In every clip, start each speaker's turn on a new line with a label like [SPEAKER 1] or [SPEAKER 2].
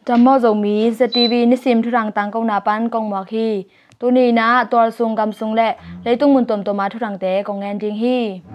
[SPEAKER 1] จำมอจงมี ZTV นิสิมทุรังตังกงนาปันกงหมอกฮีตัวนี้นะตัวซุงกำซุงและเลยตุ้งมุนตมตัวมาทุรังเตกงแงนจิงฮี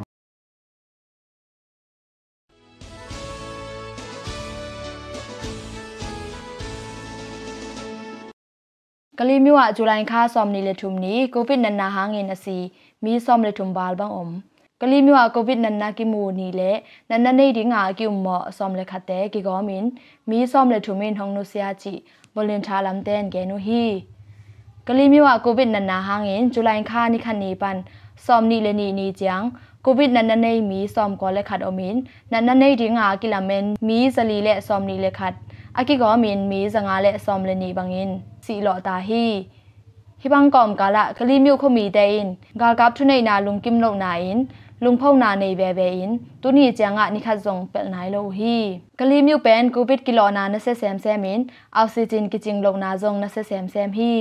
[SPEAKER 1] กะลีมิวะจุลัยค่าซอมนิเลทุมนี้โควิดนันนาหางเงินอสีมีซอมเลทุมบาลบังอมกะลีมิวะโควิดนันนากิมูนีเลนันนาในดิ่งากิอุมหมอซอมเลขัดเตกิกอมินมีซอมเลทุมินฮองนุเซียจิบลินทาลัมเตนเกนุฮีกะลีมิวะโควิดนันนาหางเงินจุลัยค่านิคันนีปันซอมนิเลนีจังโควิดนันนาในมีซอมกอเลขัดอมินนันนาในดิ่งากิลาเมนมีสลีเลซอมนิเลขัดอากิกอมินมีสังอาเลซอมเลนีบังอินสีหล่อตาฮีฮิบังกอมกาละคลีมิวขมีเตอินกาลกับทุนในนาลุงกิมโลนาอินลุงพ่อนาในเบเบอินตุนีจังอะนิคัดจงเป็ดนายโลฮีคลีมิวเป็นกูปิดกิโลนานะเซแซมแซมินออกซิเจนกิจิงโลนาจงนะเซแซมแซมฮี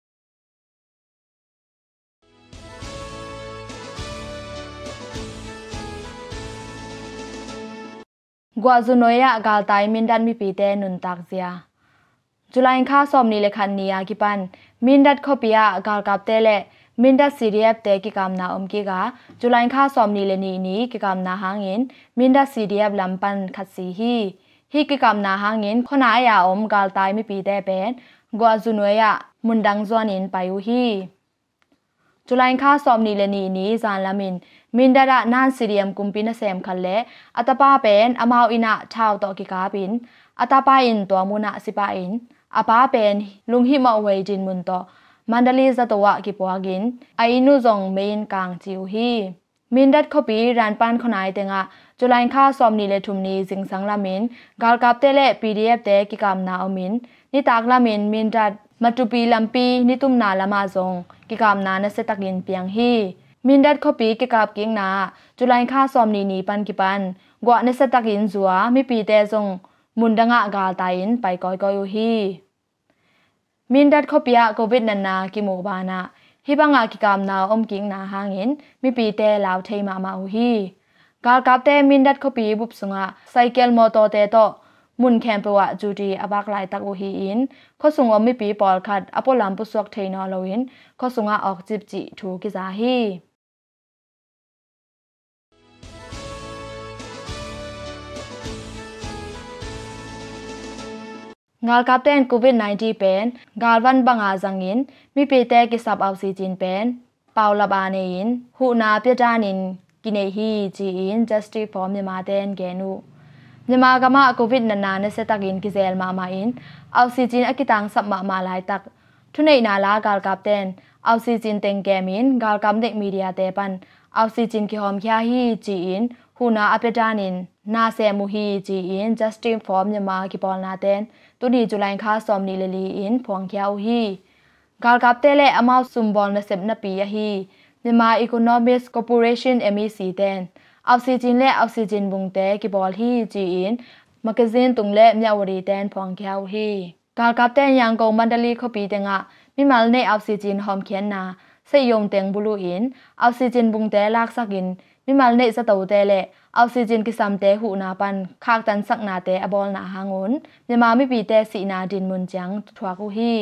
[SPEAKER 1] กัวจุนอยะกาลตายมินดันมิปีเตนุนตักเซียจุลัยค่าซอมนิเลคันนียากิปันมินดัดคอปิยากาลกับเตเลมินดัดซีเรียบเตกิกามนาอมกิกาจุลัยค่าซอมนิเลนีกิกามนาหางินมินดัดซีเรียบลำปันขัดสีฮีกิกามนาหางินขณะยาอมกาลตายมิปีเตเป็นกัวจุนอยะมุนดังจวนินไปอุฮีจุลัยค่าซอมนิเลนีจานลามินดัดนานซีเรียมกุมปินะเซมคันเลอัตปาเป็นอมาวอินะชาวตอกิกาปินอัตปาอินตัวมุนะสิปาอินอาป้าเป็นลุงหิมะเวจินมุนโตมันดาลีสตัวกิปวากินไอนุจงเมนกางจิวฮีมินดัดคบีรันปันขนายเตงะจุลัยค่าซอมนิเลทุมนีสิงสังลามินกาลกับเตเลPDFเตกิกามนาอมินนิตากลามินดัดมัตุปีลัมปีนิตุมนาละมาจงกิกามนานะเซตักินเปียงฮีมินดัดคบีกิกาบกิงนาจุลัยค่าซอมนีปันกิปันกว่านะเซตักินจัวมิปีเตจงมุนดังะกาลตายินไปกอยอุฮีมินดัดคอปิยาโควิดนันนากิโมบานาฮิบังอากิกามนาอมกิงนาหางินมิปีเตลาวเทมาอุฮีกาลกับเตมินดัดคอปีบุบสุงะไซเคิลมอเตอร์เตโตมุนแคมเปวะจูดีอบักไลตักอุฮีอินข้อสุงอมิปีปอลคัดอโปลัมปุสวกเทนอลวินข้อสุงะออกจิบจิถูกิซาฮีงาลกับเต้นโควิด-19เป็นกาลวันบังอาจังอินมีปีเตกิสับออกซิเจนเป็นปาลบาเนอินหูนาเปียจานินกินเนฮีจีอิน Justic ฟอร์มมาเต้นเกนูมากามาโควิดนันนาเนเซตักินกิเซลมาอินออกซิเจนอกิตังสับมาลายตักทุนในนาลากาลกับเต้นออกซิเจนเต็งแกมินกาลกับเด็กมีเดียเตปันออกซิเจนกิหอมขยาฮีจีอินหูนาอเปียจานินนาเซมูฮีจีอิน Justic ฟอร์มมากิปอลนาเต้นตุนีจุลัยค่าซอมนิเลลีอินพวงเขียวฮีกาลกับเตเลอมาซุมบอลนเซบนปียฮีMyanmar Economics Corporation MEC เตนออกซิเจนและออกซิเจนบุงเตกิบอลฮีจีอินแมกกาซีนตุงและเมียวรีเตนพวงเขียวฮีกาลกับเตนยังกงมันดาลีคปีเตงะมิมาลเนออกซิเจนหอมเขียนนาเสยงเตงบุลูอินออกซิเจนบุงเตลากสักินมิมาลเนสตูเตเลออกซิเจนกิซัมเตหูนาปันคากตันสักนาเตอบอลนาหางุนมามิปีเตสีนาดินมุนจังทวากุฮี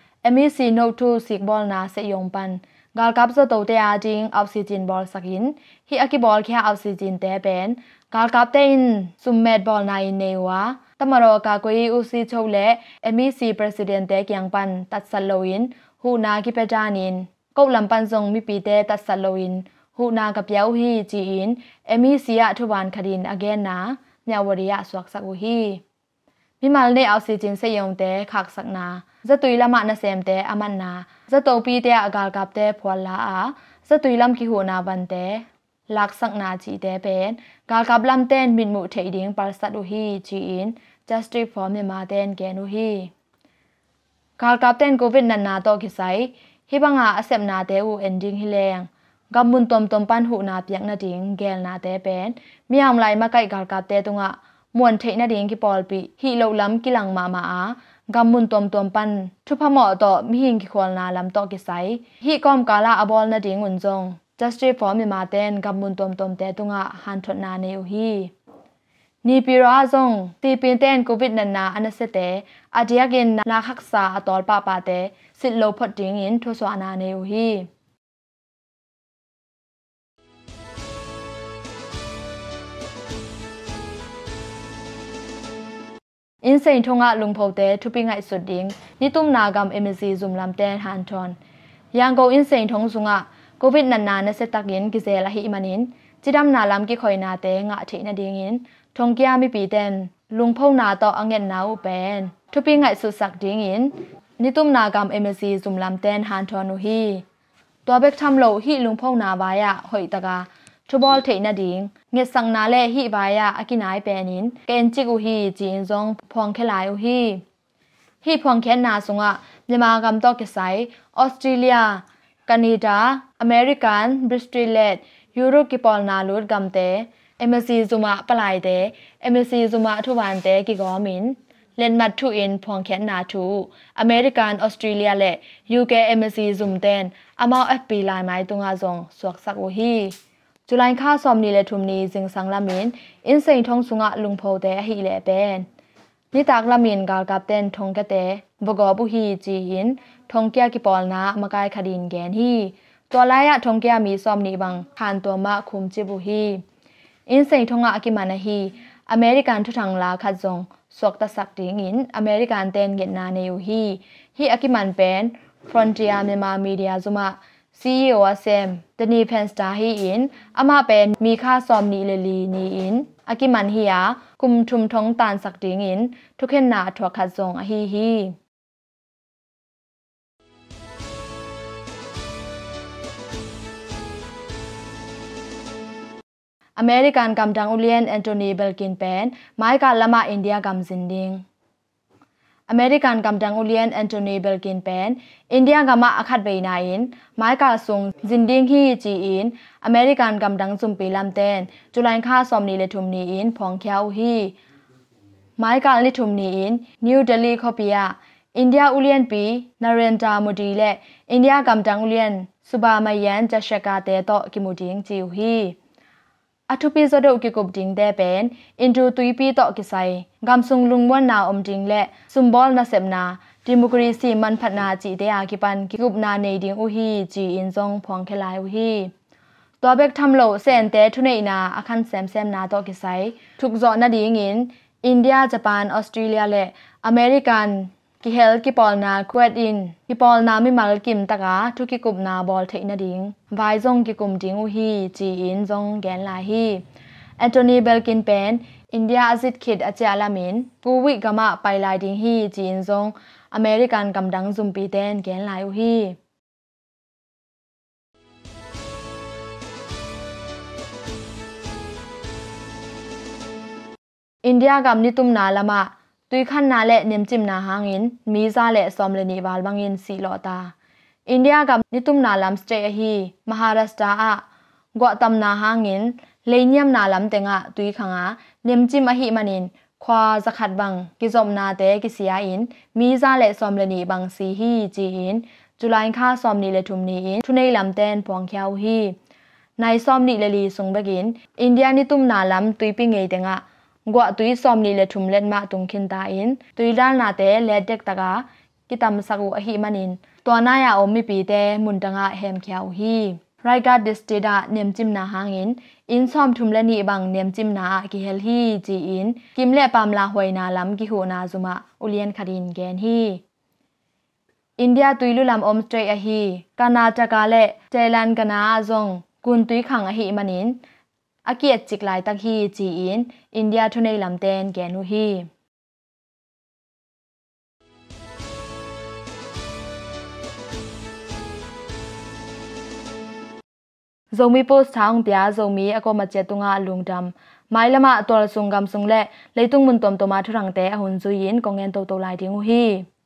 [SPEAKER 1] MEC โนทูสิกบอลนาเสยงปันกาลกับสตูเตอาจิงออกซิเจนบอลสักินฮีอากิบอลแค่ออกซิเจนเตเป็นกาลกับเตนซุมเมดบอลนายเนวาตมารอกากุยอุซิโชเล MEC President เตกียงปันตัดสโลอินหูนากิเปจานินกบลำปันทรงมิปีเตตัดสโลอินหูนากับเยาฮีจีอินMEC อะทุบานคดินอเกนนาเมียวริยะสวกสักอุฮีมิมาลเนออกซิเจนเสยงเตคักสักนาจะตุยละมานะเซมเตอมันนาจะโตปีเตอกาลกับเตพวลาอาจะตุยลำกิหูนาบันเตลักสักนาจีเตเป็นกาลกับลำเต้นมินมุเทดิงปาร์สัตอุฮีจีอิน Justic ฟอร์มมาเต้นเกนุฮีกาลกับเต้นโควิดนันนาโตกิไซฮิบังอาอเซมนาเตอูเอนดิงฮิเลงกำมุนตมปันหูนาเปียกนาดิงเกลนาเตเป็นมีอำไลมาไกกาลกับเตตุงะมวนเทนาดิงกิปอลปีฮีโลลัมกิลังมากำมุนตมปันทุพหมอต่อมีหิงกิควอลนาลัมต่อกิไซฮีกอมกาลาอบอลนาดิงอุนจง Justic ฟอร์มมาเต้นกำมุนตมเตตุงะฮันทนาเนอุฮี ni pira zong ti pin ten covid na anasete adiakin na khaksa atol pa pa te sitlo phot ding in tho swa na ne uhhi Einsein thonga lungphau te thupi ngai suding nitum na Gam Embassy zumlam ten han thon Yangon Einsein thongsunga covid na se takin kizel ahih manin Cidam nalam kikhoi na te nga thina dingin thongkia Mipi ten lungphau na to angen na u pen thupi ngai su sak dingin nitum na Gam Embassy zumlam ten han thon uhhi to bek thamlo hi lungphau na baya hoi taka thubol theina ding nge sang na le hi baya akinai penin ken chiku hi jin zong phong khelai uhhi hi phong khen na sunga Myanmar Gam to kesai Australia Canada American British Europe ki pol na lut gam te Embassy zuma palai te Embassy zuma thuwan te ki gomin len mat thu in phong khen na thu American Australia le UK Embassy zum ten amao FP lai mai tunga zong swak sak uhhi July kha somni le thumni jing sang lamin Einsein thongsunga lungphau te hi le pen ni tak lamin Galkap ten thong ka te bogo bu hi ji in thongkya ki pol na makai khadin gen hi to laya thongkya mi somni bang khan to ma khum chi bu hi Einsein thonga akimana hi American thu thang la khat zong swak ta sak ding in American ten get na ne hi akiman pen Frontier Myanmar Media zuma CEO Sam Tani Penstar hi in ama pen mi kha somni le li ni in akiman hi ya kum thum thong tan sak ding in thukhen na thwa khat zong hi American Gamdang Ulian Antony Blinken pen Maikal lama India Gam zinding American Gamdang Ulian Antony Blinken pen India Gama akhat veina in Maikal sung zinding hi ji in American Gamdang zumpi lam ten July kha somni le thumni in phong khia uhhi Maikal ni thumni in New Delhi khopia India Ulian pi Narendra Modi le India Gamdang Ulian Subamayan Jashaka te to kimuding ji uhhi Athupi zodo ki kup ding de pen into tuipi to kisai gamsung lungwan na ding le sumbol na semna democracy man phatna chi de a ki pan ki kup na nei ding uhhi ji in zong phong khelai uhhi to bek thamlo sen te thunei na akhan sem na to kisai thuk zo na ding in India Japan Australia le American ki hel ki pol na kwet in ki pol na mi mal kim taka thu ki kup na bol theina ding vai zong ki kum ding uhhi ji in zong gen la hi Antony Blinken pen India azit khit acha lamin puwi gama pailai ding hi ji in zong American Gamdang zumpi ten gen lai uhhi India Gam ni tum na lama tui khan na le nemchim na hangin miza le somle ni wal bangin si lota India Gam nitum na lam stay hi Maharashtra a gwa tam na hangin lenyam na lam tenga tui khanga nemchim a hi manin khwa zakhat bang ki zom na te ki sia in miza le somle ni bang si hi ji in July kha somni le thumni in thunei lam ten pong khyau hi nai somni le li sung bagin India nitum na lam tui pi ngei tenga gwa tui somni le thum len ma tung khin ta in tui dal na te le dek taka kitam sagu a hi manin to na ya om Mipi te muntanga hem khyau hi raiga district da nemchim na hangin in som thum le ni bang nemchim na ki hel hi ji in kimle pamla hoina lam ki hu na zuma ulian khadin gen hi India tuilu lam om straight a hi Karnataka le Thailand kana zong kun tui khang a hi manin akiat chiklai tak hi ji in India thunei lam ten genu hi zomi post thang pya zomi akoma chetunga lungdam mailama tol sungam sungle leitung mun tom toma thurang te ahun zuin kongen to lai ding hi